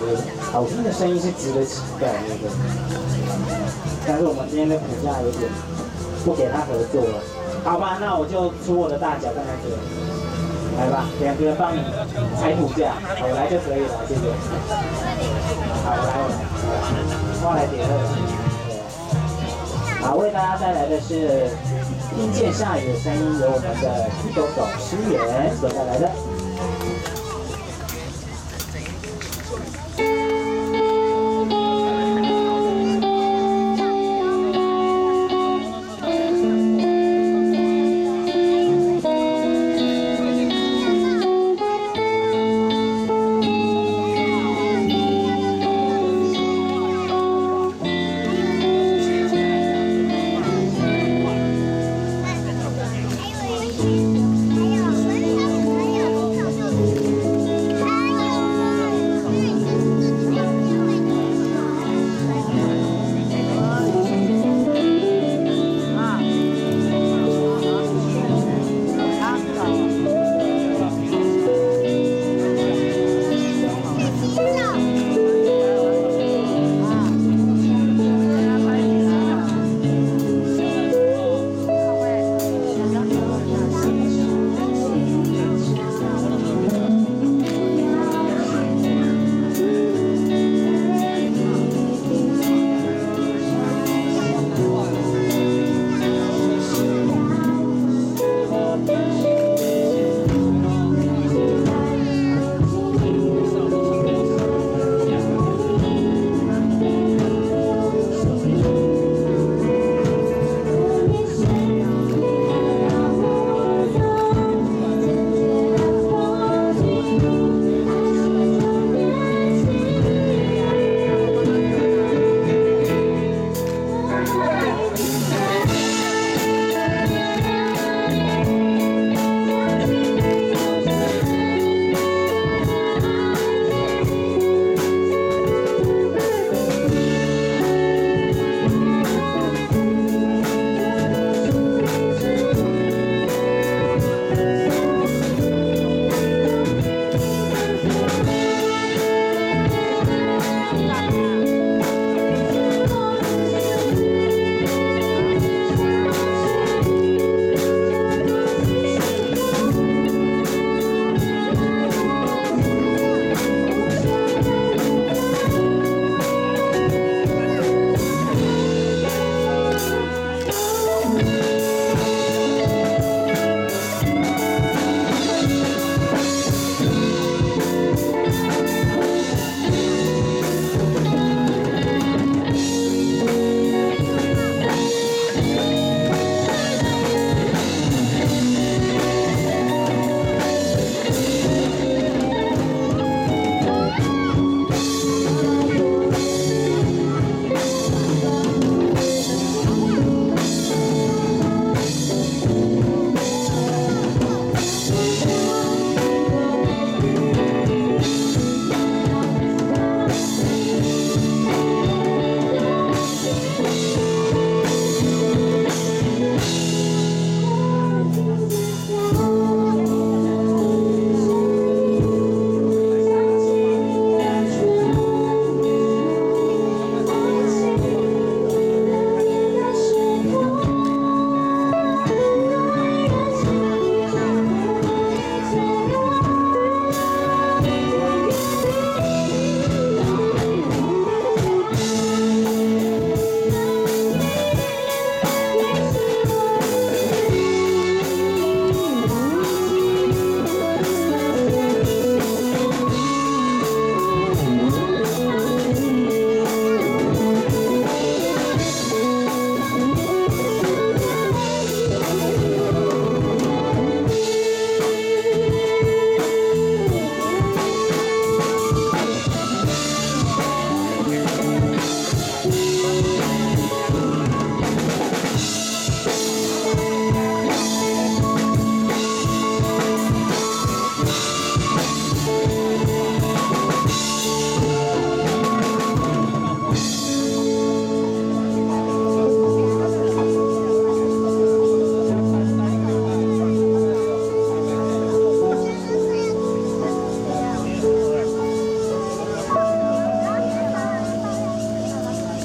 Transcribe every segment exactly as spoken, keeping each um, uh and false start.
好听的声音是值得期待的，对不对？但是我们今天的股价有点不给他合作了，好吧？那我就出我的大脚站在这里，来吧，两个人帮你猜股价，我来就可以了，谢谢。好，我来，我来，我来点二。好，为大家带来的是听见下雨的声音，由我们的一董董诗源所带来的。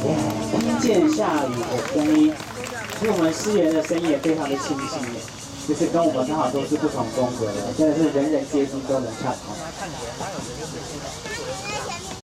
听见下雨的声音，其实我们诗人的声音也非常的清晰，就是跟我们刚好都是不同风格的，真的是人人皆知都能唱好。